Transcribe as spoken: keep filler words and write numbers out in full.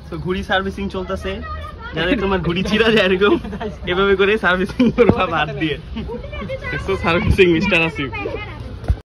তো ঘুড়ি সার্ভিসিং চলতেছে, যাতে তোমার ঘুড়ি ছিঁড়া যায় এরকম এভাবে করে সার্ভিসিং করবা বাদ দিয়ে। Servicing mister Asif.